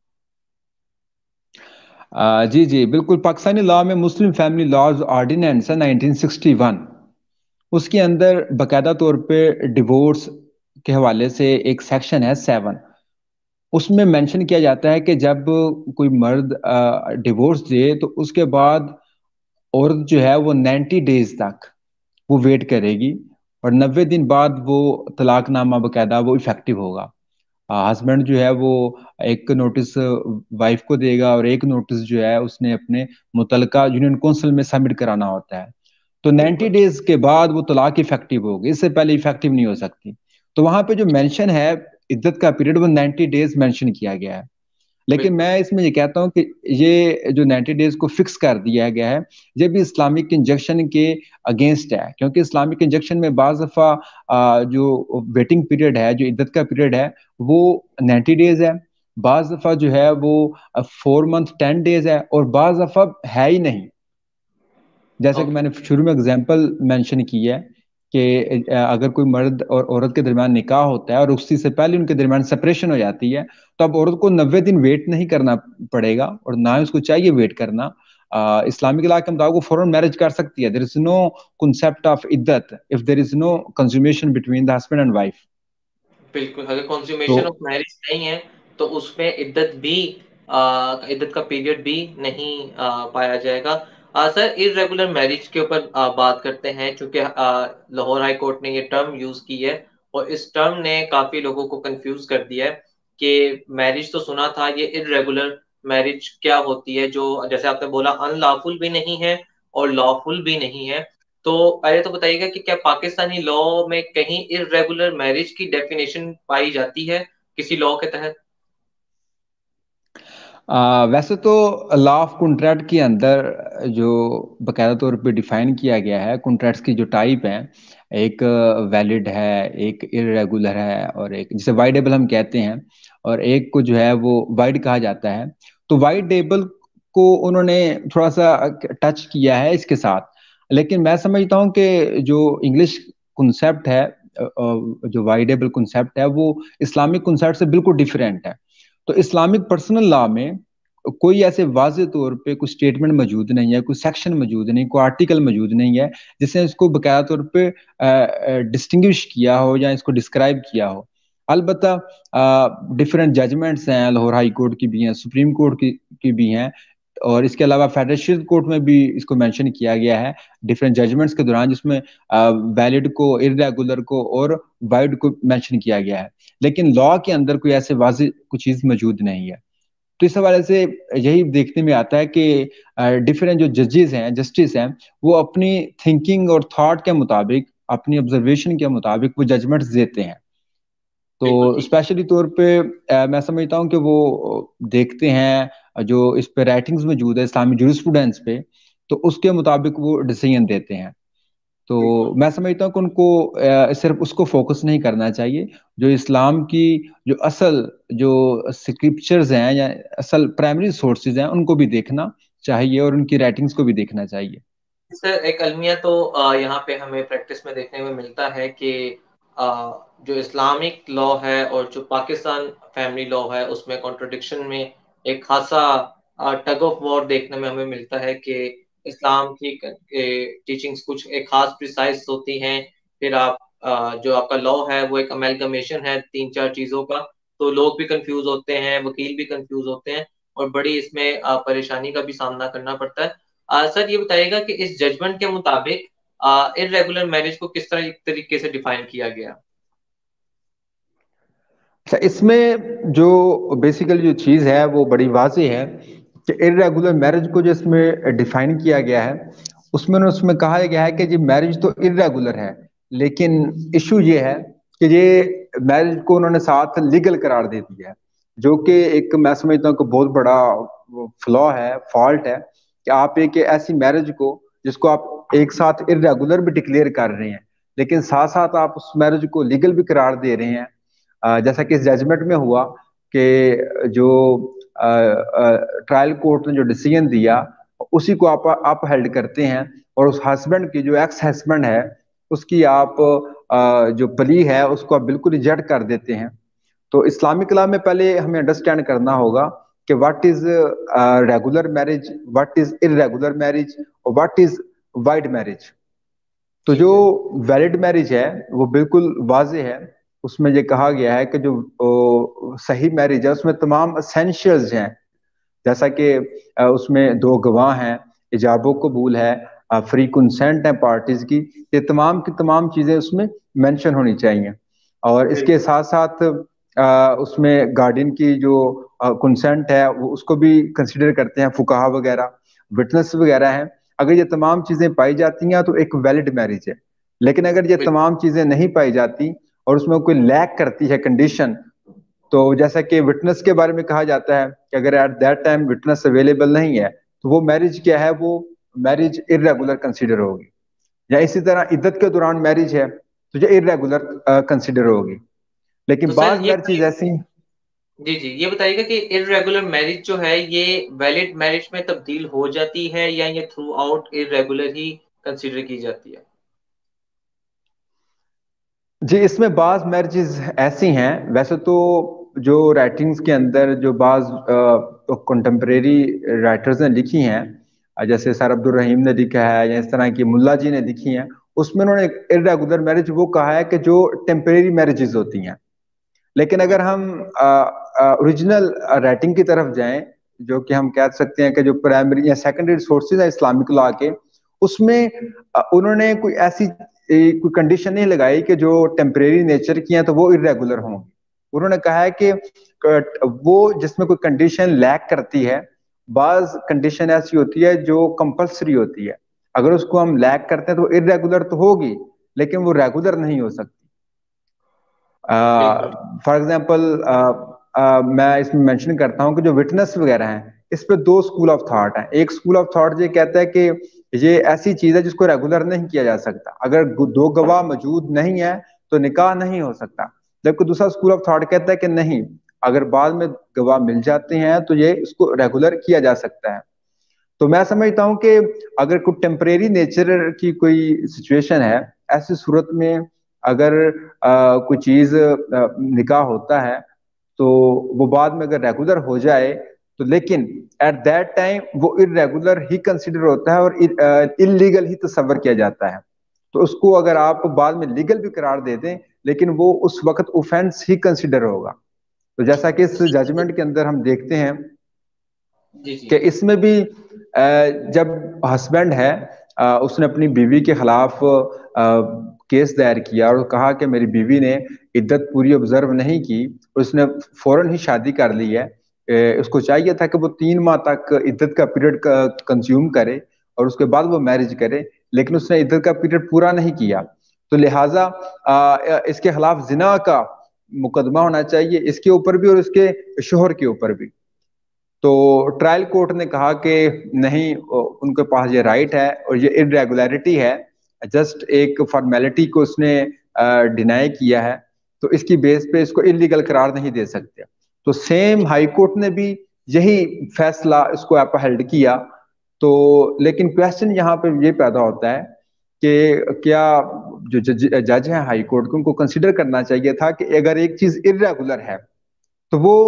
جی جی بالکل. پاکستانی لا میں مسلم فیملی لاز آرڈیننس ہے نائنٹین سکسٹی ون، اس کے اندر باقاعدہ طور پہ ڈیورس کے حوالے سے ایک سیکشن ہے سیون. اس میں مینشن کیا جاتا ہے کہ جب کوئی مرد ڈیورس دے تو اس کے بعد عورت جو ہے وہ نائنٹی ڈیز تک وہ ویٹ کرے گی، اور نوے دن بعد وہ طلاق نامہ باقاعدہ وہ افیکٹو ہوگا. ہسبینڈ جو ہے وہ ایک نوٹس وائف کو دے گا اور ایک نوٹس جو ہے اس نے اپنے متعلقہ یونین کونسل میں سبمٹ کرانا ہوتا ہے. تو نائنٹی ڈیز کے بعد وہ طلاق افیکٹو ہوگی، اس سے پہلے افیکٹو نہیں ہو سکتی. تو وہاں پہ جو مینشن ہے عدت کا پیریڈ وہ نائنٹی ڈیز مینشن کیا گیا ہے. لیکن میں اس میں یہ کہتا ہوں کہ یہ جو نائنٹی ڈیز کو فکس کر دیا گیا ہے یہ بھی اسلامک انجیکشن کے اگینسٹ ہے، کیونکہ اسلامک انجیکشن میں بعض دفعہ جو ویٹنگ پیریڈ ہے، جو عدت کا پیریڈ ہے وہ نائنٹی ڈیز ہے، بعض دفعہ جو ہے وہ فور منتھ ٹین ڈیز ہے، اور بعض دفعہ ہے ہی نہیں. جیسا کہ میں نے شروع میں اگزامپل مینشن کی ہے کہ اگر کوئی مرد اور عورت کے درمیان نکاح ہوتا ہے اور رخصتی سے پہلے ان کے درمیان سپریشن ہو جاتی ہے، تو اب عورت کو نوے دن ویٹ نہیں کرنا پڑے گا اور نہ اس کو چاہیے ویٹ کرنا. اسلامک لا کے مطابق فوراً میرج کر سکتی ہے. There is no concept of عدت if there is no consummation between the husband and wife. بالکل، اگر کنزومیشن آف میرج نہیں ہے تو اس میں عدت بھی عدت کا پیریڈ بھی نہیں پایا جائے گا. سر ارریگولر میرج کے اوپر بات کرتے ہیں، چونکہ لاہور ہائی کورٹ نے یہ ٹرم یوز کی ہے اور اس ٹرم نے کافی لوگوں کو کنفیوز کر دیا ہے کہ میرج تو سنا تھا، یہ ارریگولر میرج کیا ہوتی ہے، جو جیسے آپ نے بولا ان لافل بھی نہیں ہے اور لافل بھی نہیں ہے. تو پہلے تو بتائیے گا کہ کیا پاکستانی لا میں کہیں ارریگولر میرج کی ڈیفینیشن پائی جاتی ہے کسی لا کے تحت؟ آ, ویسے تو لا آف کنٹریکٹ کے اندر جو باقاعدہ طور پہ ڈیفائن کیا گیا ہے کنٹریکٹس کی جو ٹائپ ہیں، ایک ویلڈ ہے، ایک ارریگولر ہے، اور ایک جسے وائڈیبل ہم کہتے ہیں، اور ایک کو جو ہے وہ وائڈ کہا جاتا ہے. تو وائڈیبل کو انہوں نے تھوڑا سا ٹچ کیا ہے اس کے ساتھ، لیکن میں سمجھتا ہوں کہ جو انگلش کنسیپٹ ہے جو وائڈیبل کنسیپٹ ہے وہ اسلامک کنسیپٹ سے بالکل ڈیفرینٹ ہے. تو اسلامک پرسنل لا میں کوئی ایسے واضح طور پہ کوئی اسٹیٹمنٹ موجود نہیں ہے, کوئی سیکشن موجود نہیں, کوئی آرٹیکل موجود نہیں ہے جس نے اس کو باقاعدہ طور پہ ڈسٹنگوش کیا ہو یا اس کو ڈسکرائب کیا ہو. البتہ ڈفرینٹ ججمنٹس ہیں, لاہور ہائی کورٹ کی بھی ہیں, سپریم کورٹ کی کی بھی ہیں, اور اس کے علاوہ فیڈریشن کورٹ میں بھی اس کو مینشن کیا گیا ہے ڈفرینٹ ججمنٹس کے دوران, جس میں ویلڈ کو, ارریگولر کو اور وائڈ کو مینشن کیا گیا ہے. لیکن لا کے اندر کوئی ایسے واضح کوئی چیز موجود نہیں ہے. تو اس حوالے سے یہی دیکھنے میں آتا ہے کہ ڈفرینٹ جو ججز ہیں, جسٹس ہیں, وہ اپنی تھنکنگ اور تھاٹ کے مطابق, اپنی آبزرویشن کے مطابق وہ ججمنٹس دیتے ہیں. تو اسپیشلی طور پہ میں سمجھتا ہوں کہ وہ دیکھتے ہیں جو اس پہ رائٹنگز موجود ہے اسلامی جورسپروڈنس پہ, تو اس کے مطابق وہ ڈیسیژن دیتے ہیں. تو میں سمجھتا ہوں کہ ان کو صرف اس کو فوکس نہیں کرنا چاہیے, جو اسلام کی جو اصل جو اسکرپچرز ہیں یا اصل پرائمری سورسز ہیں ان کو بھی دیکھنا چاہیے اور ان کی رائٹنگز کو بھی دیکھنا چاہیے. سر ایک المیہ تو یہاں پہ ہمیں پریکٹس میں دیکھنے میں ملتا ہے کہ جو اسلامک لا ہے اور جو پاکستان فیملی لا ہے اس میں کانٹرڈکشن میں ایک خاصا ٹگ آف وار دیکھنے میں ہمیں ملتا ہے کہ اسلام کی ٹیچنگز کچھ ایک خاص پریسائز ہوتی ہیں, پھر آپ جو آپ کا لا ہے وہ ایک امیلگمیشن ہے تین چار چیزوں کا, تو لوگ بھی کنفیوز ہوتے ہیں, وکیل بھی کنفیوز ہوتے ہیں, اور بڑی اس میں پریشانی کا بھی سامنا کرنا پڑتا ہے. سر یہ بتائیے گا کہ اس ججمنٹ کے مطابق ارریگولر میرج کو کس طرح طریقے سے ڈیفائن کیا گیا؟ اچھا, اس میں جو بیسیکلی جو چیز ہے وہ بڑی واضح ہے کہ ارریگولر میرج کو جو اس میں ڈیفائن کیا گیا ہے اس میں اس میں کہا گیا ہے کہ جی میرج تو ارریگولر ہے, لیکن ایشو یہ ہے کہ یہ میرج کو انہوں نے ساتھ لیگل قرار دے دیا ہے, جو کہ ایک میں سمجھتا ہوں کہ بہت بڑا فلا ہے, فالٹ ہے کہ آپ ایک ایسی میرج کو جس کو آپ ایک ساتھ ارریگولر بھی ڈکلیئر کر رہے ہیں لیکن ساتھ ساتھ آپ اس میرج کو لیگل بھی قرار دے رہے ہیں. جیسا کہ اس ججمنٹ میں ہوا کہ جو ٹرائل کورٹ نے جو ڈیسیژن دیا اسی کو آپ اپ ہیلڈ کرتے ہیں, اور اس ہسبینڈ کی جو ایکس ہسبینڈ ہے اس کی آپ جو پلی ہے اس کو آپ بالکل ریجیکٹ کر دیتے ہیں. تو اسلامک لا میں پہلے ہمیں انڈرسٹینڈ کرنا ہوگا کہ what is regular marriage, what is irregular marriage, اور واٹ از وائڈ میرج. تو جو ویلڈ میرج ہے وہ بالکل واضح ہے, اس میں یہ کہا گیا ہے کہ جو صحیح میرج ہے اس میں تمام اسینشیلز ہیں, جیسا کہ اس میں دو گواہ ہیں, ایجاب و قبول ہے, فری کنسنٹ ہے پارٹیز کی, یہ تمام کی تمام چیزیں اس میں مینشن ہونی چاہیے. اور اس کے ساتھ ساتھ اس میں گارڈین کی جو کنسنٹ ہے وہ اس کو بھی کنسیڈر کرتے ہیں فقہا وغیرہ, وٹنس وغیرہ ہیں. اگر یہ تمام چیزیں پائی جاتی ہیں تو ایک ویلڈ میرج ہے, لیکن اگر یہ تمام چیزیں نہیں پائی جاتی اور اس میں کوئی لیک کرتی ہے کنڈیشن, تو جیسا کہ وٹنس کے بارے میں کہا جاتا ہے کہ اگر at that time witness available نہیں ہے تو وہ میرج کیا ہے, وہ میرج ارریگولر کنسیڈر ہوگی. یا اسی طرح عدت کے دوران میرج ہے تو یہ ارریگولر کنسیڈر ہوگی. لیکن بعض میرجز ایسی, جی جی یہ بتائیے گا کہ ارریگولر میرج جو ہے یہ ویلڈ میرج میں تبدیل ہو جاتی ہے یا یہ تھرو آؤٹ ارریگولر ہی کنسیڈر کی جاتی ہے؟ جی اس میں بعض میرجز ایسی ہیں, ویسے تو جو رائٹنگز کے اندر جو بعض کنٹمپریری رائٹرز نے لکھی ہیں, جیسے سر عبد الرحیم نے لکھا ہے یا اس طرح کی ملا جی نے لکھی ہیں, اس میں انہوں نے ارریگولر میرج وہ کہا ہے کہ جو ٹیمپریری میرجز ہوتی ہیں. لیکن اگر ہم اوریجنل رائٹنگ کی طرف جائیں, جو کہ ہم کہہ سکتے ہیں کہ جو پرائمری یا سیکنڈری سورسز ہیں اسلامک لا کے, اس میں انہوں نے کوئی ایسی کوئی کنڈیشن نہیں لگائی کہ جو ٹیمپریری نیچر کی ہیں تو وہ ارریگولر ہوں. انہوں نے کہا ہے کہ وہ جس میں کوئی کنڈیشن لیک کرتی ہے, بعض کنڈیشن ایسی ہوتی ہے جو کمپلسری ہوتی ہے, اگر اس کو ہم لیک کرتے ہیں تو ارریگولر تو ہوگی لیکن وہ ریگولر نہیں ہو سکتی. فار ایگزامپل میں اس میں مینشن کرتا ہوں کہ جو وٹنس وغیرہ ہیں اس پہ دو اسکول آف تھاٹ ہیں. ایک اسکول آف تھاٹ یہ کہتا ہے کہ یہ ایسی چیز ہے جس کو ریگولر نہیں کیا جا سکتا, اگر دو گواہ موجود نہیں ہے تو نکاح نہیں ہو سکتا. جبکہ دوسرا اسکول آف تھاٹ کہتا ہے کہ نہیں, اگر بعد میں گواہ مل جاتے ہیں تو یہ اس کو ریگولر کیا جا سکتا ہے. تو میں سمجھتا ہوں کہ اگر کوئی ٹیمپریری نیچر کی کوئی سچویشن ہے, ایسی صورت میں اگر کوئی چیز نکاح ہوتا ہے تو وہ بعد میں اگر ریگولر ہو جائے تو لیکن ایٹ دیٹ ٹائم وہ ارریگولر ہی کنسیڈر ہوتا ہے اور انلیگل ہی تصور کیا جاتا ہے. تو اس کو اگر آپ بعد میں لیگل بھی قرار دے دیں لیکن وہ اس وقت اوفینس ہی کنسیڈر ہوگا. تو جیسا کہ اس ججمنٹ کے اندر ہم دیکھتے ہیں کہ اس میں بھی جب ہسبینڈ ہے اس نے اپنی بیوی کے خلاف کیس دائر کیا اور کہا کہ میری بیوی نے عدت پوری آبزرو نہیں کی، اس نے فوراً ہی شادی کر لی ہے، اس کو چاہیے تھا کہ وہ تین ماہ تک عدت کا پیریڈ کنزیوم کرے اور اس کے بعد وہ میرج کرے، لیکن اس نے عدت کا پیریڈ پورا نہیں کیا. تو لہٰذا اس کے خلاف زنا کا مقدمہ ہونا چاہیے، اس کے اوپر بھی اور اس کے شوہر کے اوپر بھی. تو ٹرائل کورٹ نے کہا کہ نہیں، ان کے پاس یہ رائٹ ہے اور یہ ارریگولیرٹی ہے، جسٹ ایک فارمیلٹی کو اس نے ڈینائی کیا ہے، تو اس کی بیس پہ اس کو انلیگل قرار نہیں دے سکتے. تو سیم ہائی کورٹ نے بھی یہی فیصلہ اس کو اپہلڈ کیا. تو لیکن کوشچن یہاں پہ یہ پیدا ہوتا ہے کہ کیا جو جج ہیں ہائی کورٹ کے، ان کو کنسیڈر کرنا چاہیے تھا کہ اگر ایک چیز ارریگولر ہے تو وہ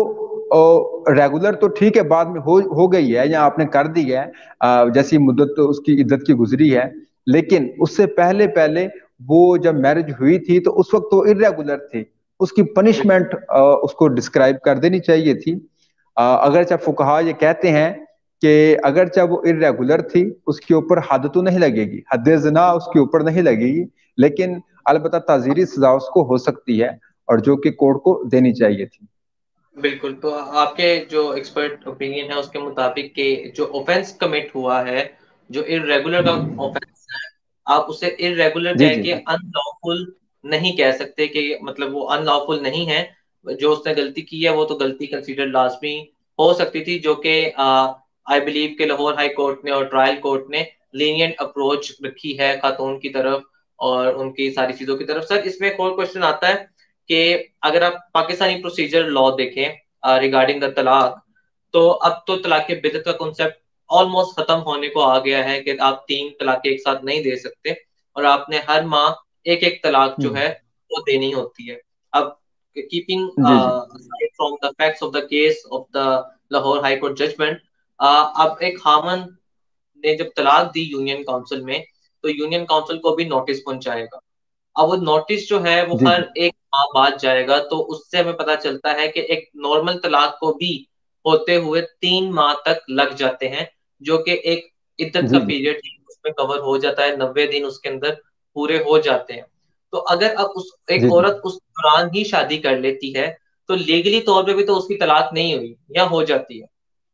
ریگولر تو ٹھیک ہے بعد میں ہو ہو گئی ہے یا آپ نے کر دی ہے، جیسی مدت اس کی عدت کی گزری ہے، لیکن اس سے پہلے پہلے وہ جب میرج ہوئی تھی تو اس وقت وہ ارریگولر تھی، اس کی پنشمنٹ اس کو ڈسکرائب کر دینی چاہیے تھی. اگرچہ فقہا یہ کہتے ہیں کہ اگرچہ وہ ارریگولر تھی اس کے اوپر حد تو نہیں لگے گی، حد زنا اس کے اوپر نہیں لگے گی، لیکن البتہ تعزیری سزا اس کو ہو سکتی ہے اور جو کہ کورٹ کو دینی چاہیے تھی. بالکل. تو آپ کے جو ایکسپرٹ اوپینین ہے اس کے مطابق کہ جو اوفینس کمٹ ہوا ہے، جو ارریگولر کا اوفینس ہے، آپ اسے ارریگولر جی کہہ جی کے ان لافل نہیں کہہ سکتے کہ مطلب وہ ان لافل نہیں ہے. جو اس نے غلطی کی ہے وہ تو غلطی کنسیڈر لازمی ہو سکتی تھی، جو کہ آئی بلیو کہ لاہور ہائی کورٹ نے اور ٹرائل کورٹ نے لینینٹ اپروچ رکھی ہے خاتون کی طرف اور ان کی ساری چیزوں کی طرف. سر اس میں ایک اور کوشچن آتا ہے کہ اگر آپ پاکستانی پروسیجر لا دیکھیں ریگارڈنگ دا طلاق، تو اب تو طلاق بدعت کا کنسپٹ آلموسٹ ختم ہونے کو آ گیا ہے کہ آپ تین طلاق ایک ساتھ نہیں دے سکتے اور آپ نے ہر ماہ ایک ایک طلاق جو ہے وہ دینی ہوتی ہے. اب keeping G G uh, aside from the facts of the case of the Lahore High Court judgment, uh, اب ایک خامن نے جب طلاق دی یونین کاؤنسل میں تو یونین کاؤنسل کو بھی نوٹس پہنچائے گا. اب وہ نوٹس جو ہے وہ جی ہر جی ایک ماہ بعد جائے گا، تو اس سے ہمیں پتا چلتا ہے کہ ایک نارمل طلاق کو بھی ہوتے ہوئے تین ماہ تک لگ جاتے ہیں، جو کہ ایک عدت کا جی جی پیریڈ اس میں کور ہو جاتا ہے، نوے دن اس کے اندر پورے ہو جاتے ہیں. تو اگر اب اس ایک جی جی عورت اس دوران ہی شادی کر لیتی ہے تو لیگلی طور پہ بھی تو اس کی طلاق نہیں ہوئی یا ہو جاتی ہے.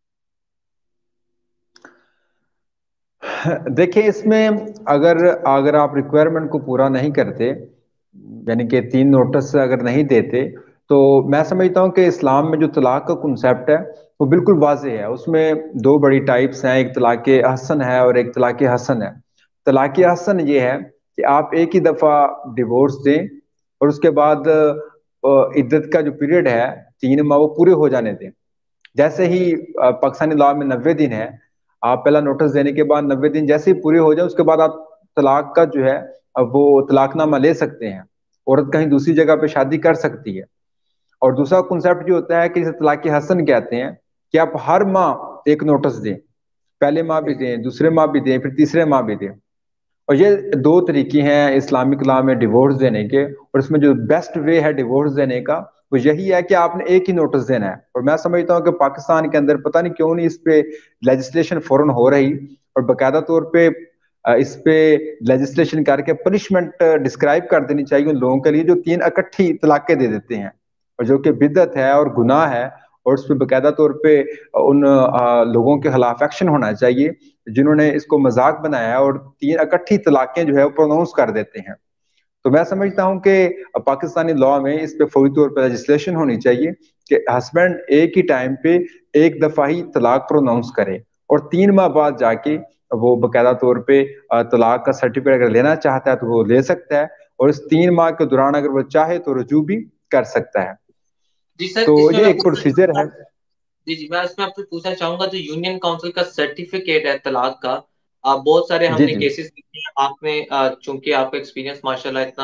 دیکھیں اس میں اگر اگر آپ ریکوائرمنٹ کو پورا نہیں کرتے، یعنی کہ تین نوٹس اگر نہیں دیتے، تو میں سمجھتا ہوں کہ اسلام میں جو طلاق کا کنسیپٹ ہے وہ بالکل واضح ہے. اس میں دو بڑی ٹائپس ہیں، ایک طلاق حسن ہے اور ایک طلاق حسن ہے. طلاق حسن یہ ہے کہ آپ ایک ہی دفعہ ڈیورس دیں اور اس کے بعد عدت کا جو پیریڈ ہے تین ماہ وہ پورے ہو جانے دیں. جیسے ہی پاکستانی لاء میں نوے دن ہے، آپ پہلا نوٹس دینے کے بعد نوے دن جیسے ہی پورے ہو جائیں اس کے بعد آپ طلاق کا جو ہے وہ طلاق نامہ لے سکتے ہیں، عورت کہیں دوسری جگہ پہ شادی کر سکتی ہے. اور دوسرا کنسیپٹ جو ہوتا ہے کہ جسے طلاق حسن کہتے ہیں کہ آپ ہر ماہ ایک نوٹس دیں، پہلے ماہ بھی دیں، دوسرے ماہ بھی دیں، پھر تیسرے ماہ بھی دیں. اور یہ دو طریقے ہیں اسلامک لاء میں ڈیورس دینے کے، اور اس میں جو بیسٹ وے ہے ڈیورس دینے کا وہ یہی ہے کہ آپ نے ایک ہی نوٹس دینا ہے. اور میں سمجھتا ہوں کہ پاکستان کے اندر پتہ نہیں کیوں نہیں اس پہ لیجسلیشن فوراً ہو رہی اور باقاعدہ طور پہ اس پہ لیجسلیشن کر کے پنشمنٹ ڈسکرائب کر دینی چاہیے ان لوگوں کے لیے جو تین اکٹھی طلاقیں دے دیتے ہیں، اور جو کہ بدعت ہے اور گناہ ہے. اور اس پہ باقاعدہ طور پہ ان لوگوں کے خلاف ایکشن ہونا چاہیے جنہوں نے اس کو مذاق بنایا ہے اور تین اکٹھی طلاقیں جو ہے وہ پروناؤنس کر دیتے ہیں. تو میں سمجھتا ہوں کہ پاکستانی لاء میں اس پہ فوری طور پہ لیجسلیشن ہونی چاہیے کہ ہسبینڈ ایک ہی ٹائم پہ ایک دفعہ ہی طلاق پروناؤنس کرے اور تین ماہ بعد جا کے وہ باقاعدہ طور پہ طلاق کا سرٹیفکیٹ اگر لینا چاہتا ہے تو وہ لے سکتا ہے، اور اس تین ماہ کے دوران اگر وہ چاہے تو رجوع بھی کر سکتا ہے. جی سر، تو اس میں یہ میں ایک پروسیجر ہے. جی جی میں اس میں آپ سے پوچھنا چاہوں گا جو یونین کاؤنسل کا سرٹیفکیٹ ہے طلاق کا، آپ بہت سارے ہم جی نے جی کیسز دیکھے ہیں، آپ نے چونکہ آپ کا ایکسپیرینس ماشاء اللہ اتنا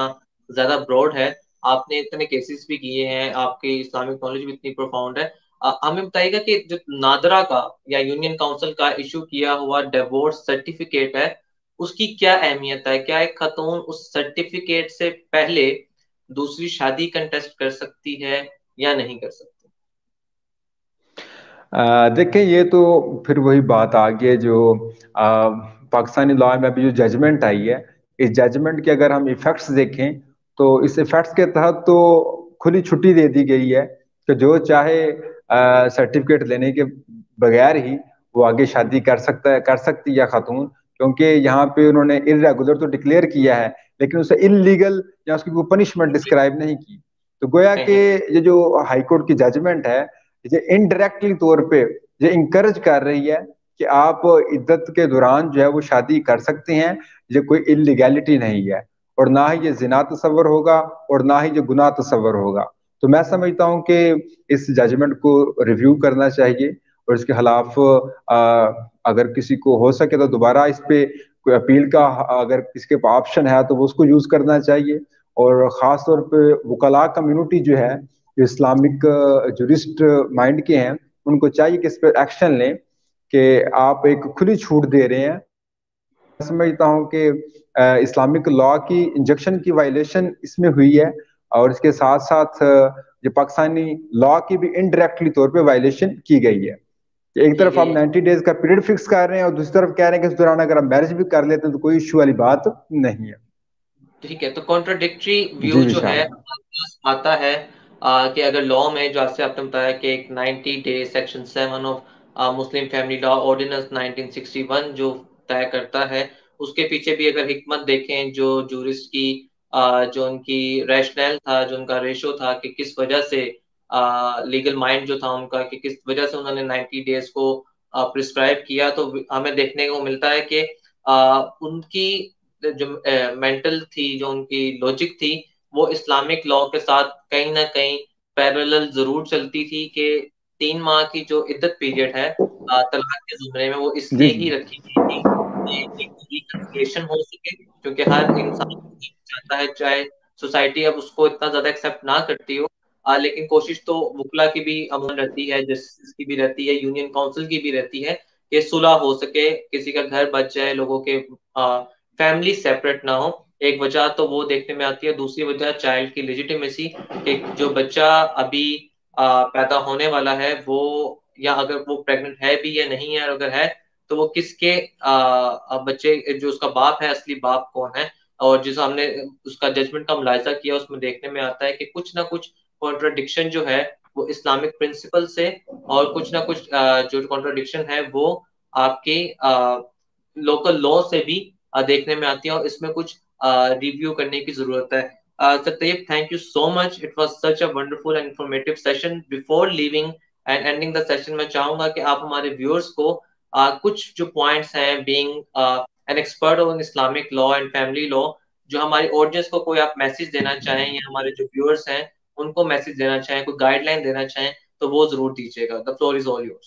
زیادہ براڈ ہے، آپ نے اتنے کیسز بھی کیے ہیں، آپ کی اسلامک نالج بھی اتنی پروفاؤنڈ ہے. ہمیں بتائیے گا کہ جو نادرا کا یا یونین کاؤنسل کا ایشو کیا ہوا ڈیورس سرٹیفکیٹ ہے، اس کی کیا اہمیت ہے؟ کیا ایک خاتون اس سرٹیفکیٹ سے پہلے دوسری شادی کنٹیسٹ کر سکتی ہے یا نہیں کر سکتی؟ دیکھیں یہ تو پھر وہی بات آ گئی جو پاکستانی لا میں ابھی جو ججمنٹ آئی ہے، اس ججمنٹ کے اگر ہم ایفیکٹس دیکھیں تو اس ایفیکٹس کے تحت تو کھلی چھٹی دے دی گئی ہے کہ جو چاہے سرٹیفکیٹ لینے کے بغیر ہی وہ آگے شادی کر سکتا ہے کر سکتی ہے خاتون، کیونکہ یہاں پہ انہوں نے ارریگولر تو ڈکلیئر کیا ہے لیکن اسے انلیگل یا اس کی کوئی پنشمنٹ ڈسکرائب نہیں کی. تو گویا کہ یہ جو ہائی کورٹ کی ججمنٹ ہے یہ انڈائریکٹلی طور پہ یہ انکریج کر رہی ہے کہ آپ عدت کے دوران جو ہے وہ شادی کر سکتے ہیں، یہ کوئی انلیگیلٹی نہیں ہے اور نہ ہی یہ زنا تصور ہوگا اور نہ ہی یہ گناہ تصور ہوگا. تو میں سمجھتا ہوں کہ اس ججمنٹ کو ریویو کرنا چاہیے اور اس کے خلاف اگر کسی کو ہو سکے تو دوبارہ اس پہ کوئی اپیل کا اگر کسی کے پاس آپشن ہے تو وہ اس کو یوز کرنا چاہیے. اور خاص طور پہ وکلاء کمیونٹی جو ہے جو اسلامک جورسٹ مائنڈ کے ہیں ان کو چاہیے کہ اس پہ ایکشن لیں کہ آپ ایک کھلی چھوٹ دے رہے ہیں. میں سمجھتا ہوں کہ اسلامک لا کی انجیکشن کی وائلیشن اس میں ہوئی ہے اور اس کے ساتھ ساتھ جو پاکستانی لا کی بھی انڈائریکٹلی طور پہ وائلیشن کی گئی ہے. ایک طرف آپ نائنٹی ڈیز کا پیریڈ فکس کر رہے ہیں اور دوسری طرف کہہ رہے ہیں کہ اس دوران اگر آپ میرج بھی کر لیتے ہیں تو کوئی ایشو والی بات نہیں ہے. ٹھیک ہے، تو کانٹراڈکٹری ویو جی جو وشال. ہے آتا ہے کہ اگر لا میں جو آپ سے آپ نے بتایا کہ ایک ninety day section seven of Muslim family law ordinance nineteen sixty one جو طے کرتا ہے، اس کے پیچھے بھی اگر حکمت دیکھیں جو جورسٹ کی جو ان کی ریشنل تھا، جو ان کا ریشو تھا کہ کس وجہ سے لیگل مائنڈ جو تھا ان کا کہ کس وجہ سے انہوں نے نائنٹی ڈیز کو پرسکرائب کیا، تو ہمیں دیکھنے کو ملتا ہے کہ ان کی جو مینٹل تھی، جو ان کی لاجک تھی، وہ اسلامک لا کے ساتھ کہیں نہ کہیں پیرالل ضرور چلتی تھی کہ تین ماہ کی جو عدت پیریڈ ہے طلاق کے زمرے میں وہ اس جی لیے جی ہی رکھی گئی تھی کہ ریکنسیلیشن ہو سکے، کیونکہ ہر انسان چاہتا ہے چاہے سوسائٹی اب اس کو اتنا زیادہ ایکسیپٹ نہ کرتی ہو آ, لیکن کوشش تو وکلا کی بھی عمل رہتی ہے، جسٹس کی بھی رہتی ہے، یونین کاؤنسل کی بھی رہتی ہے کہ صلح ہو سکے، کسی کا گھر بچ جائے، لوگوں کے فیملی سیپریٹ نہ ہو. ایک وجہ تو وہ دیکھنے میں آتی ہے، دوسری وجہ چائلڈ کی لیجیٹیمیسی کہ جو بچہ ابھی آ, پیدا ہونے والا ہے وہ یا اگر وہ پریگننٹ ہے بھی یا نہیں ہے، اور اگر ہے تو وہ کس کے آ, بچے جو اس کا باپ ہے، اصلی باپ کون ہے. اور جس ہم نے اس کا ججمنٹ کا ملاحظہ کیا اس میں دیکھنے میں آتا ہے کہ کچھ نہ کچھ کانٹراڈکشن جو ہے وہ اسلامک پرنسپل سے اور کچھ نہ کچھ جو کانٹراڈکشن ہے وہ آپ کے لوکل لا سے بھی دیکھنے میں آتی ہے، اور اس میں کچھ ریویو کرنے کی ضرورت ہے. سر طیب، thank you so much. It was such a wonderful and informative session. Before leaving and ending the session, میں چاہوں گا کہ آپ ہمارے viewers کو کچھ جو پوائنٹس ہیں being an expert on Islamic law and family law، جو ہماری آڈینس کو کوئی آپ میسج دینا چاہیں یا ہمارے جو ویورز ہیں ان کو میسج دینا چاہیں، کوئی گائیڈ لائن دینا چاہیں تو وہ ضرور دیجیے گا. The floor is all yours.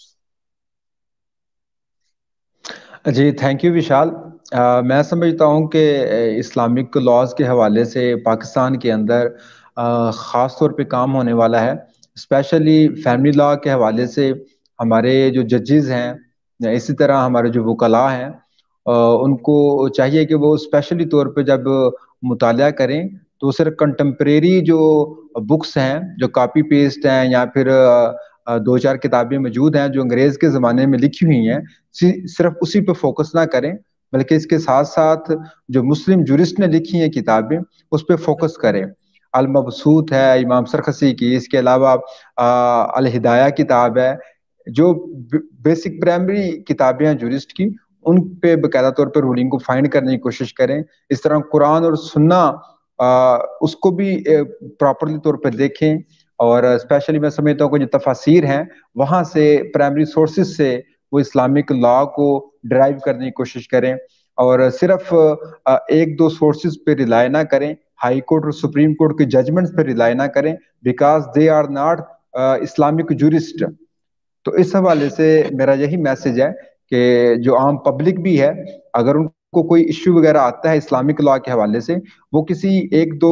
جی تھینک یو وشال. میں سمجھتا ہوں کہ اسلامک لاز کے حوالے سے پاکستان کے اندر خاص طور پہ کام ہونے والا ہے، اسپیشلی فیملی لا کے حوالے سے. ہمارے جو ججز ہیں، اسی طرح ہمارے جو وکلاء ہیں، ان کو چاہیے کہ وہ اسپیشلی طور پہ جب مطالعہ کریں تو صرف کنٹمپریری جو بکس ہیں جو کاپی پیسٹ ہیں یا پھر دو چار کتابیں موجود ہیں جو انگریز کے زمانے میں لکھی ہوئی ہیں صرف اسی پہ فوکس نہ کریں، بلکہ اس کے ساتھ ساتھ جو مسلم جورسٹ نے لکھی ہیں کتابیں اس پہ فوکس کریں. المبسوط ہے امام سرخسی کی، اس کے علاوہ الہدایہ کتاب ہے، جو بیسک پرائمری کتابیں ہیں جورسٹ کی ان پہ باقاعدہ طور پر رولنگ کو فائنڈ کرنے کی کوشش کریں. اس طرح قرآن اور سنہ اس کو بھی پراپرلی طور پر دیکھیں، اور اسپیشلی میں سمجھتا ہوں کہ جو تفاسیر ہیں وہاں سے پرائمری سورسز سے وہ اسلامک لا کو ڈرائیو کرنے کی کوشش کریں، اور صرف ایک دو سورسز پہ ریلائی نہ کریں، ہائی کورٹ اور سپریم کورٹ کے ججمنٹس پہ ریلائی نہ کریں، because they are not Islamic jurist. تو اس حوالے سے میرا یہی میسج ہے کہ جو عام پبلک بھی ہے اگر ان کو کوئی ایشو وغیرہ آتا ہے اسلامک لا کے حوالے سے، وہ کسی ایک دو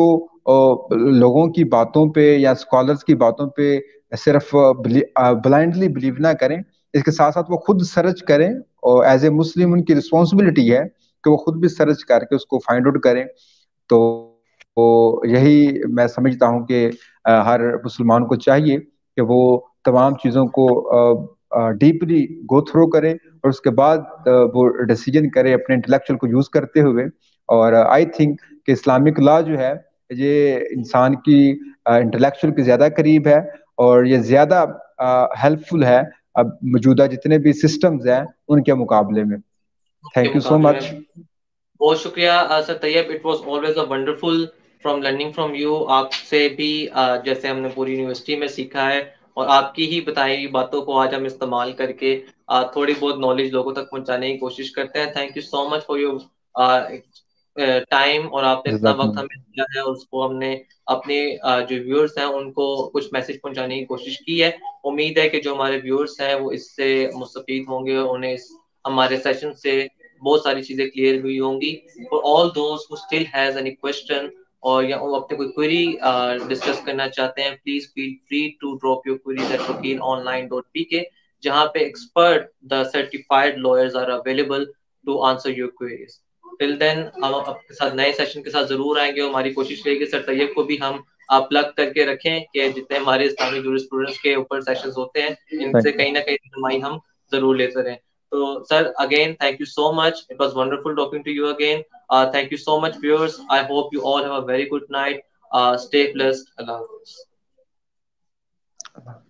لوگوں کی باتوں پہ یا اسکالرس کی باتوں پہ صرف بلائنڈلی بلیو نہ کریں، اس کے ساتھ ساتھ وہ خود سرچ کریں، اور ایز اے مسلم ان کی رسپانسبلٹی ہے کہ وہ خود بھی سرچ کر کے اس کو فائنڈ آؤٹ کریں. تو یہی میں سمجھتا ہوں کہ ہر مسلمان کو چاہیے کہ وہ تمام چیزوں کو ڈیپلی گو تھرو کرے، اور اس کے بعد وہ ڈیسیجن کرے اپنے انٹلیکچوئل کو یوز کرتے ہوئے. اور آئی تھنک کہ اسلامک لا جو ہے یہ انسان کی انٹلیکچوئل کے زیادہ قریب ہے، اور یہ زیادہ ہیلپ فل ہے اب موجودہ جتنے بھی سسٹمز ہیں ان کے مقابلے میں. Thank you so much. بہت شکریہ sir Tayyab. It was always a wonderful from learning from you. آپ سے بھی جیسے ہم نے پوری یونیورسٹی میں سیکھا ہے، اور آپ کی ہی بتائی ہوئی باتوں کو آج ہم استعمال کر کے تھوڑی بہت نالج لوگوں تک پہنچانے کی کوشش کرتے ہیں. Thank you so much for your time, اور آپ نے اتنا وقت ہمیں دیا ہے، اور اس کو ہم نے اپنے جو ویورز ہیں ان کو کچھ میسج پہنچانے کی کوشش کی ہے. امید ہے کہ جو ہمارے ویورز ہیں وہ اس سے مستفید ہوں گے، اور انہیں ہمارے سیشن سے بہت ساری چیزیں کلیئر ہوئی ہوں گی. For all those who still has any question, اور یا وہ اپنے کوئی کوئری ڈسکس کرنا چاہتے ہیں، please feel free to drop your queries at Vakeel online dot P K, جہاں پہ expert the certified lawyers are available to answer your queries. Till then ہم آپ کے ساتھ نئے سیشن کے ساتھ ضرور آئیں گے. ہماری کوشش رہے گی سر طیب کو بھی ہم پلگ کر کے رکھیں کہ جتنے ہمارے اسلامی جورسپروڈنس کے اوپر سیشنز ہوتے ہیں ان سے کہیں نہ کہیں رہنمائی ہم ضرور لیتے رہیں. So, sir, again, thank you so much. It was wonderful talking to you again. Uh, thank you so much, viewers. I hope you all have a very good night. Uh, stay blessed. Allah Hafiz.